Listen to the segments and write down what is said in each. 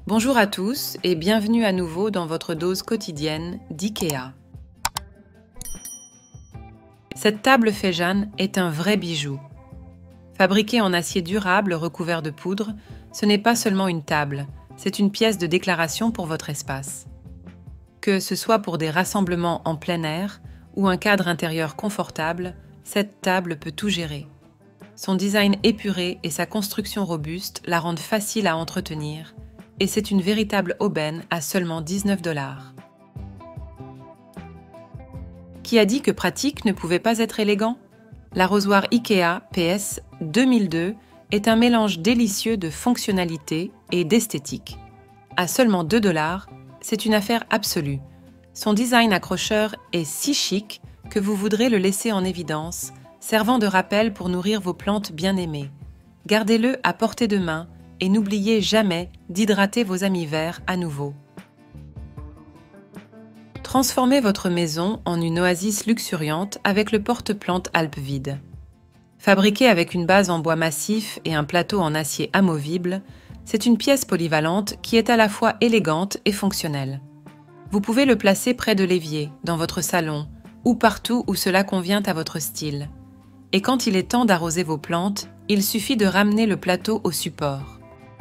Bonjour à tous et bienvenue à nouveau dans votre dose quotidienne d'IKEA. Cette table Feiján est un vrai bijou. Fabriquée en acier durable recouvert de poudre, ce n'est pas seulement une table, c'est une pièce de déclaration pour votre espace. Que ce soit pour des rassemblements en plein air ou un cadre intérieur confortable, cette table peut tout gérer. Son design épuré et sa construction robuste la rendent facile à entretenir, et c'est une véritable aubaine à seulement 19 $. Qui a dit que pratique ne pouvait pas être élégant? L'arrosoir IKEA PS 2002 est un mélange délicieux de fonctionnalité et d'esthétique. À seulement 2 $, c'est une affaire absolue. Son design accrocheur est si chic que vous voudrez le laisser en évidence, servant de rappel pour nourrir vos plantes bien-aimées. Gardez-le à portée de main et n'oubliez jamais d'hydrater vos amis verts à nouveau. Transformez votre maison en une oasis luxuriante avec le porte-plantes Alpevide. Fabriqué avec une base en bois massif et un plateau en acier amovible, c'est une pièce polyvalente qui est à la fois élégante et fonctionnelle. Vous pouvez le placer près de l'évier, dans votre salon, ou partout où cela convient à votre style. Et quand il est temps d'arroser vos plantes, il suffit de ramener le plateau au support.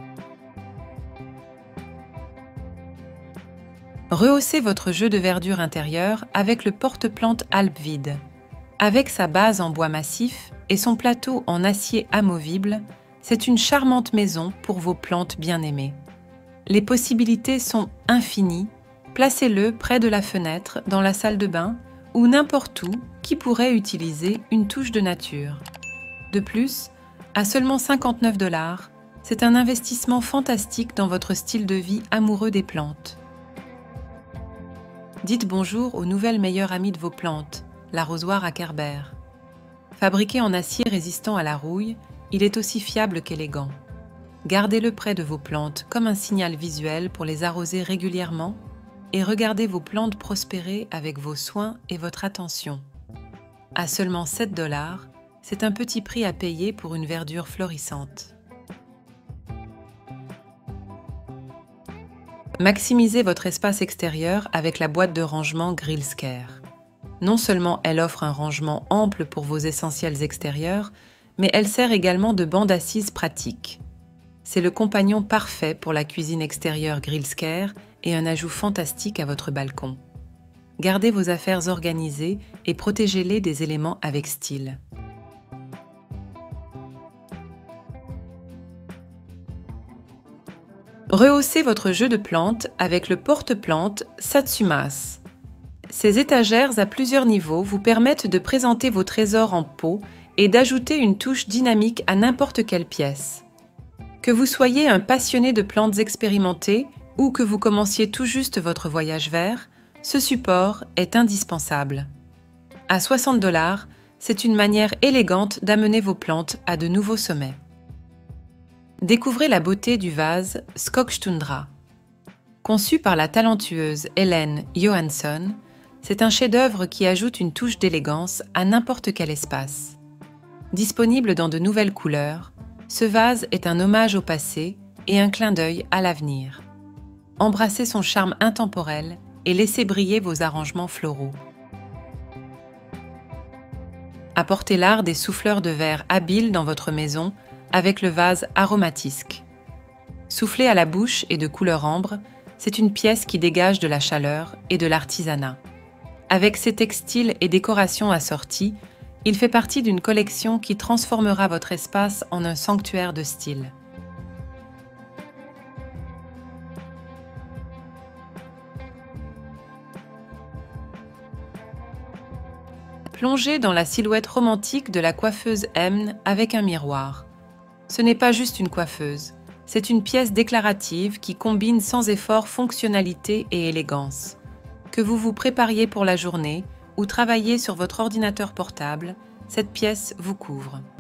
Rehaussez votre jeu de verdure intérieure avec le porte-plantes Alpevide. Avec sa base en bois massif et son plateau en acier amovible, c'est une charmante maison pour vos plantes bien-aimées. Les possibilités sont infinies. Placez-le près de la fenêtre, dans la salle de bain ou n'importe où qui pourrait utiliser une touche de nature. De plus, à seulement 59 $, c'est un investissement fantastique dans votre style de vie amoureux des plantes. Dites bonjour au nouvel meilleur ami de vos plantes, l'arrosoir Ackerbert. Fabriqué en acier résistant à la rouille, il est aussi fiable qu'élégant. Gardez-le près de vos plantes comme un signal visuel pour les arroser régulièrement et regardez vos plantes prospérer avec vos soins et votre attention. À seulement 7 $, c'est un petit prix à payer pour une verdure florissante. Maximisez votre espace extérieur avec la boîte de rangement Grillscare. Non seulement elle offre un rangement ample pour vos essentiels extérieurs, mais elle sert également de banc d'assises pratique. C'est le compagnon parfait pour la cuisine extérieure Grillscare et un ajout fantastique à votre balcon. Gardez vos affaires organisées et protégez-les des éléments avec style. Rehaussez votre jeu de plantes avec le porte-plantes Satsumas. Ces étagères à plusieurs niveaux vous permettent de présenter vos trésors en pot et d'ajouter une touche dynamique à n'importe quelle pièce. Que vous soyez un passionné de plantes expérimentées ou que vous commenciez tout juste votre voyage vert, ce support est indispensable. À 60 $, c'est une manière élégante d'amener vos plantes à de nouveaux sommets. Découvrez la beauté du vase Skogstundra. Conçu par la talentueuse Helen Johansson, c'est un chef-d'œuvre qui ajoute une touche d'élégance à n'importe quel espace. Disponible dans de nouvelles couleurs, ce vase est un hommage au passé et un clin d'œil à l'avenir. Embrassez son charme intemporel et laissez briller vos arrangements floraux. Apportez l'art des souffleurs de verre habiles dans votre maison avec le vase Aromatisque. Soufflé à la bouche et de couleur ambre, c'est une pièce qui dégage de la chaleur et de l'artisanat. Avec ses textiles et décorations assorties, il fait partie d'une collection qui transformera votre espace en un sanctuaire de style. Plongez dans la silhouette romantique de la coiffeuse M avec un miroir. Ce n'est pas juste une coiffeuse, c'est une pièce déclarative qui combine sans effort fonctionnalité et élégance. Que vous vous prépariez pour la journée ou travaillez sur votre ordinateur portable, cette pièce vous couvre.